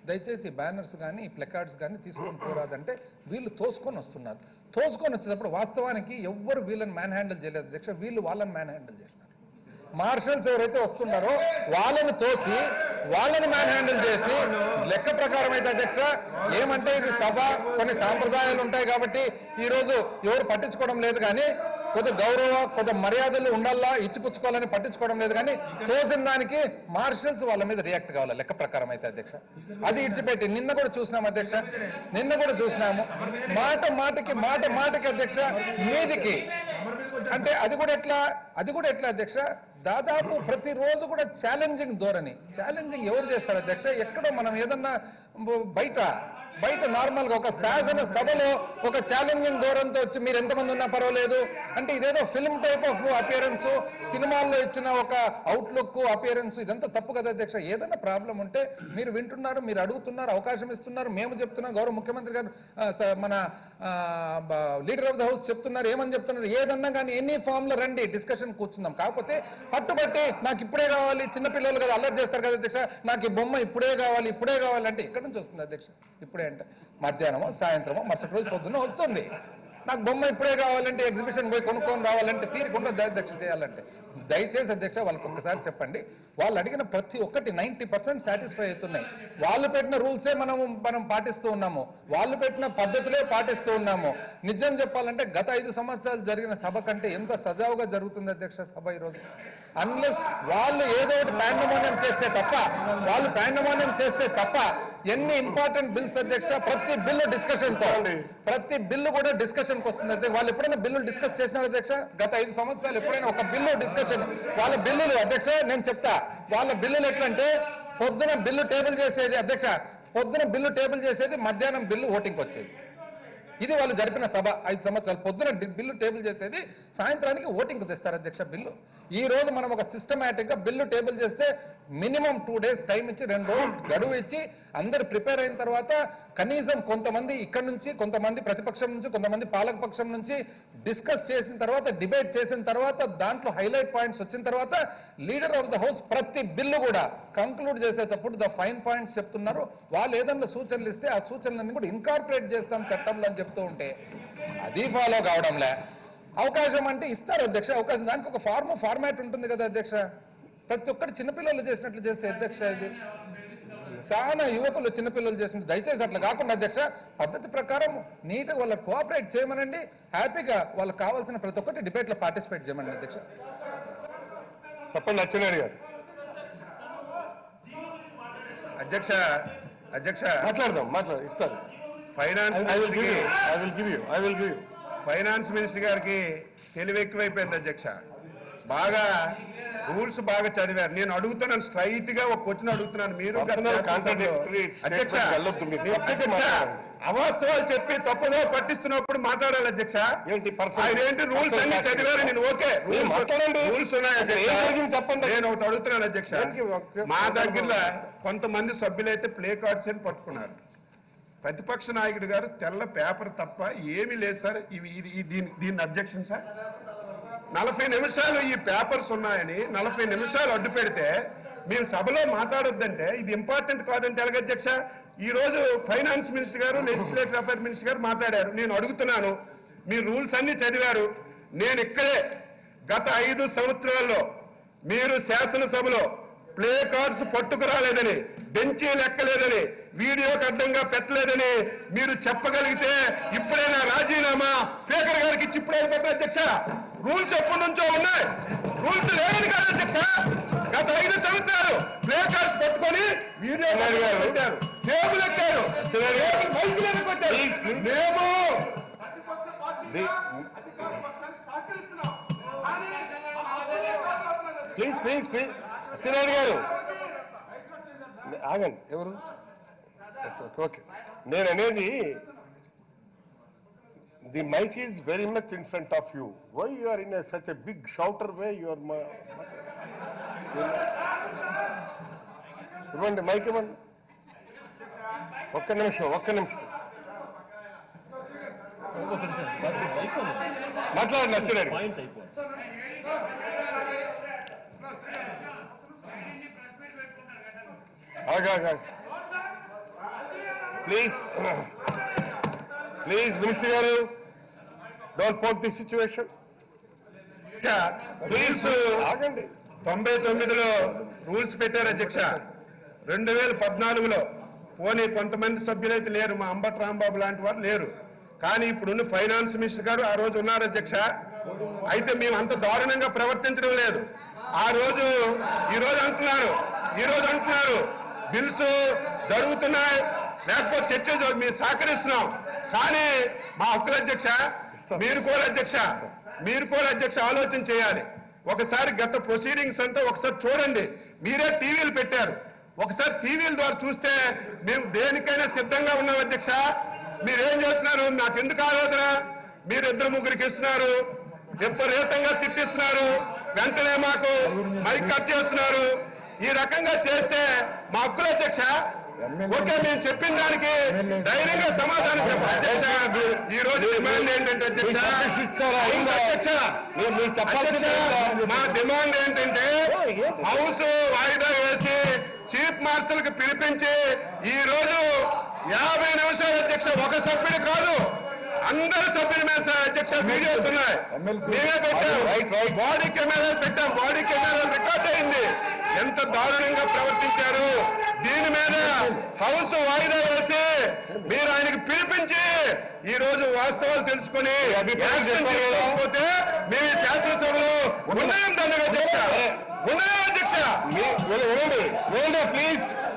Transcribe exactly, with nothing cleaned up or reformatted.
దయచేసి బ్యానర్స్ కానీ ప్లకార్డ్స్ కానీ తీసుకొని పోరాదంటే వీళ్ళు తోసుకొని వస్తున్నారు. తోసుకొని వచ్చేటప్పుడు వాస్తవానికి ఎవ్వరు వీళ్ళని మ్యాన్ హ్యాండిల్ చేయలేదు అధ్యక్ష, వీళ్ళు వాళ్ళని మ్యాన్ హ్యాండిల్ చేసినారు. మార్షల్స్ ఎవరైతే వస్తున్నారో వాళ్ళని తోసి వాళ్ళని మ్యాన్ హ్యాండిల్ చేసి లెక్క ప్రకారం అయితే అధ్యక్ష ఏమంటే ఇది సభ కొన్ని సాంప్రదాయాలు ఉంటాయి కాబట్టి ఈరోజు ఎవరు పట్టించుకోవడం లేదు, కానీ కొద్ది గౌరవ కొద్ది మర్యాదలు ఉండాలా ఇచ్చిపుచ్చుకోవాలని పట్టించుకోవడం లేదు, కానీ తోసిన దానికి మార్షల్స్ వాళ్ళ మీద రియాక్ట్ కావాలి లెక్క ప్రకారం అయితే అధ్యక్ష. అది ఇడిచిపెట్టి నిన్న కూడా చూసినాము అధ్యక్ష, నిన్న కూడా చూసినాము మాట మాటకి మాట మాటకి అధ్యక్ష మీదికి అంటే అది కూడా ఎట్లా అది కూడా ఎట్లా అధ్యక్ష దాదాపు ప్రతిరోజు కూడా ఛాలెంజింగ్ ధోరణి. ఛాలెంజింగ్ ఎవరు చేస్తారు అధ్యక్ష? ఎక్కడో మనం ఏదన్నా బయట బయట నార్మల్గా ఒక శాసన సభలో ఒక ఛాలెంజింగ్ ధోరణితో వచ్చి మీరు ఎంతమంది ఉన్నా పర్వాలేదు అంటే ఇదేదో ఫిల్మ్ టైప్ ఆఫ్ అపియరెన్స్, సినిమాల్లో ఇచ్చిన ఒక అవుట్లుక్ అపియరెన్స్, ఇదంతా తప్పు కదా అధ్యక్ష. ఏదైనా ప్రాబ్లం ఉంటే మీరు వింటున్నారు, మీరు అడుగుతున్నారు, అవకాశం ఇస్తున్నారు, మేము చెప్తున్నాం, గౌరవ ముఖ్యమంత్రి గారు మన లీడర్ ఆఫ్ ద హౌస్ చెప్తున్నారు, ఏమని చెప్తున్నారు, ఏదన్నా కానీ ఎనీ ఫామ్ లో రండి డిస్కషన్ కూర్చుందాం. కాకపోతే పట్టుబట్టి నాకు ఇప్పుడే కావాలి, చిన్నపిల్లలు కదా అల్లరి చేస్తారు కదా అధ్యక్ష, నాకు ఈ బొమ్మ ఇప్పుడే కావాలి ఇప్పుడే కావాలంటే ఎక్కడి నుంచి వస్తుంది అధ్యక్ష? ఇప్పుడే అంటే మధ్యాహ్నమో సాయంత్రమో మరుసటి రోజు పొద్దున్న వస్తుంది. నాకు బొమ్మ ఇప్పుడే కావాలంటే ఎగ్జిబిషన్ పోయి కొనుక్కొని రావాలంటే తీరికుండా అధ్యక్ష చేయాలంటే దయచేసి అధ్యక్ష వాళ్ళకి ఒక్కసారి చెప్పండి. వాళ్ళు అడిగిన ప్రతి ఒక్కటి నైంటీ పర్సెంట్ సాటిస్ఫై అవుతున్నాయి. వాళ్ళు పెట్టిన రూల్సే మనము మనం పాటిస్తూ ఉన్నాము, వాళ్ళు పెట్టిన పద్ధతులే పాటిస్తూ ఉన్నాము. నిజం చెప్పాలంటే గత ఐదు సంవత్సరాలు జరిగిన సభ కంటే ఎంత సజావుగా జరుగుతుంది అధ్యక్ష సభ ఈరోజు. అన్లెస్ వాళ్ళు ఏదో ఒకటి పాండమోనియం చేస్తే తప్ప వాళ్ళు పాండమోనియం చేస్తే తప్ప ఎన్ని ఇంపార్టెంట్ బిల్స్ అధ్యక్ష ప్రతి బిల్లు డిస్కషన్ తో ప్రతి బిల్లు కూడా డిస్కషన్ కి వస్తుంది అధ్యక్ష. వాళ్ళు ఎప్పుడైనా బిల్లు డిస్కస్ చేసినారు అధ్యక్ష? గత ఐదు సంవత్సరాలు ఎప్పుడైనా ఒక బిల్లు డిస్కషన్ వాళ్ళ బిల్లులు అధ్యక్ష నేను చెప్తా వాళ్ళ బిల్లులు ఎట్లంటే పొద్దున బిల్లు టేబుల్ చేసేది అధ్యక్ష, పొద్దున బిల్లు టేబుల్ చేసేది మధ్యాహ్నం బిల్లు ఓటింగ్కి వచ్చేది. ఇది వాళ్ళు జరిపిన సభ ఐదు సంవత్సరాలు. పొద్దున బిల్లు టేబుల్ చేసేది సాయంత్రానికి ఓటింగ్కి తెస్తారు అధ్యక్ష బిల్లు. ఈ రోజు మనం ఒక సిస్టమేటిక్ గా బిల్లు టేబుల్ చేస్తే మినిమం టూ డేస్ టైం ఇచ్చి రెండు రోజులు గడువు ఇచ్చి అందరు ప్రిపేర్ అయిన తర్వాత కనీసం కొంతమంది ఇక్కడ నుంచి కొంతమంది ప్రతిపక్షం నుంచి కొంతమంది పాలకపక్షం నుంచి డిస్కస్ చేసిన తర్వాత డిబేట్ చేసిన తర్వాత దాంట్లో హైలైట్ పాయింట్స్ వచ్చిన తర్వాత లీడర్ ఆఫ్ ద హౌస్ ప్రతి బిల్లు కూడా కంక్లూడ్ చేసేటప్పుడు ద ఫైన్ పాయింట్స్ చెప్తున్నారు. వాళ్ళు ఏదన్నా సూచనలు ఇస్తే ఆ సూచనలన్నీ కూడా ఇన్కార్పొరేట్ చేస్తాం చట్టంలో అని చెప్తూ ఉంటే అది ఫాలో కావడంలే. అవకాశం అంటే ఇస్తారు అధ్యక్ష అవకాశం, దానికి ఒక ఫార్మ్ ఫార్మాట్ ఉంటుంది కదా అధ్యక్ష. ప్రతి ఒక్కటి చిన్నపిల్లలు చేసినట్లు చేస్తే అధ్యక్ష ఇది చాలా యువకులు చిన్నపిల్లలు చేసినట్టు దయచేసి అట్లా కాకుండా అధ్యక్ష పద్ధతి ప్రకారం నీట్గా వాళ్ళకి కోఆపరేట్ చేయమనండి. హ్యాపీగా వాళ్ళకి కావాల్సిన ప్రతి ఒక్కటి డిబేట్లో పార్టిసిపేట్ చేయమని అధ్యక్ష. చెప్పండి అచ్చెన్నాయుడు గారు. అధ్యక్ష అధ్యక్ష మాట్లాడదాం మాట్లాడు ఇస్తారు. ఫైనాన్స్ ఫైనాన్స్ మినిస్టర్ గారికి తెలివి ఎక్కువైపోయింది అధ్యక్ష. బాగా రూల్స్ బాగా చదివారు. నేను అడుగుతున్నాను స్ట్రైట్ గా ఒక క్వశ్చన్ అడుగుతున్నాను. మీరు అధ్యక్ష అవాస్తవాలు చెప్పి తప్పుదో పట్టిస్తున్నప్పుడు మాట్లాడాలి అధ్యక్ష. ఆయన ఏంటి రూల్స్ అన్ని చదివారు. నేను ఓకే రూల్స్ ఉన్నాయి అధ్యక్ష. నేను ఒకటి అడుగుతున్నాను అధ్యక్ష. మా దగ్గరలో కొంతమంది సభ్యులైతే ప్లే కార్డ్స్ అని పట్టుకున్నారు. ప్రతిపక్ష నాయకుడు గారు తెల్ల పేపర్ తప్ప ఏమీ లేదు సార్, ఇవి దీని దీన్ని అబ్జెక్షన్ సార్. నలభై నిమిషాలు ఈ పేపర్స్ ఉన్నాయని నలభై నిమిషాలు అడ్డు పెడితే మీరు సభలో మాట్లాడొద్దంటే ఇది ఇంపార్టెంట్ కాదంటే ఎలాగ అధ్యక్ష? ఈ రోజు ఫైనాన్స్ మినిస్టర్ గారు లెజిస్లేటివ్ అఫైర్ మినిస్టర్ గారు మాట్లాడారు. నేను అడుగుతున్నాను, మీ రూల్స్ అన్ని చదివారు. నేను ఇక్కడే గత ఐదు సంవత్సరాల్లో మీరు శాసనసభలో ప్లే కార్డ్స్ పట్టుకురాలేదని, బెంచీలు ఎక్కలేదని, వీడియోకి అడ్డంగా పెట్టలేదని మీరు చెప్పగలిగితే ఇప్పుడైనా రాజీనామా స్పీకర్ గారికి ఇచ్చి ఇప్పుడైనా పెట్టారు అధ్యక్ష. రూల్స్ ఎప్పటి నుంచో ఉన్నాయి, రూల్స్ లేదని కాదు అధ్యక్ష. గత ఐదు సంవత్సరాలు ప్లే కార్డ్స్ పట్టుకొని వీడియో పెట్టారు, టేబుల్ ఎక్కారు, మైకులను కొట్టారు. మేము ప్లీజ్ ప్లీజ్ ప్లీజ్ అచ్చెన్నాయుడు గారు ఆగండి. ఎవరు ఓకే నేను అనేది the mic is very much in front of you. Why you are in such a big shouter way you are మా ఇవ్వండి మైక్ ఇవ్వండి. ఒక్క నిమిషం ఒక్క నిమిషం మాట్లాడండి అచ్చెన్నాయుడు. ఆగా ప్లీజ్ ప్లీజ్ మినిస్టర్ గారు don't poke the situation. Please ఆగండి. తొంభై తొమ్మిదిలో రూల్స్ పెట్టారు అధ్యక్ష. రెండు వేల పద్నాలుగులో పోనీ కొంతమంది సభ్యులైతే లేరు, మా అంబటి రాంబాబు లాంటి వారు లేరు, కానీ ఇప్పుడున్న ఫైనాన్స్ మినిస్టర్ గారు ఆ రోజు ఉన్నారు అధ్యక్ష. అయితే మేము అంత దారుణంగా ప్రవర్తించడం లేదు. ఆ రోజు ఈ రోజు అంటున్నారు ఈ రోజు అంటున్నారు బిల్స్ జరుగుతున్నాయి, లేకపోతే చర్చ మేము సహకరిస్తున్నాం. కానీ మా హక్కుల అధ్యక్ష, మీరు కూడా అధ్యక్ష మీరు కూడా అధ్యక్ష ఆలోచన చేయాలి. ఒకసారి గత ప్రొసీడింగ్స్ అంతా ఒకసారి చూడండి. మీరే టీవీలు పెట్టారు, ఒకసారి టీవీల ద్వారా చూస్తే మేము దేనికైనా సిద్ధంగా ఉన్నాం అధ్యక్ష. మీరేం చేస్తున్నారు, నాకు ఎందుకు ఆలోచన, మీరు ఇద్దరు ముగ్గురికి ఇస్తున్నారు, విపరీతంగా తిట్టిస్తున్నారు, వెంటనే మాకు మైక్ కట్ చేస్తున్నారు. ఈ రకంగా చేస్తే మా హక్కుల అధ్యక్ష ఓకే మేము చెప్పిన దానికి ధైర్యంగా సమాధానం చెప్పాలి అధ్యక్ష. ఈ రోజు డిమాండ్ ఏంటంటే అధ్యక్ష అధ్యక్ష మా డిమాండ్ ఏంటంటే హౌస్ వాయిదా వేసి చీఫ్ మార్షల్ కి పిలిపించి ఈ రోజు యాభై నిమిషాలు అధ్యక్ష, ఒక సభ్యుడు కాదు అందరు సభ్యుల మీద అధ్యక్ష వీడియోస్ ఉన్నాయి, మేమే పెట్టాం, బాడీ కెమెరాలు పెట్టాం, బాడీ కెమెరా రికార్డ్ అయింది. ఎంత దారుణంగా ప్రవర్తించారు. దీని మీద హౌస్ వాయిదా వేసి మీరు ఆయనకి పిలిపించి ఈ రోజు వాస్తవాలు తెలుసుకుని యాక్షన్ తీసుకోకపోతే మేము ఈ శాసనసభలో ఉన్నాం దండగా అధ్యక్ష ఉన్నాం అధ్యక్ష ప్లీజ్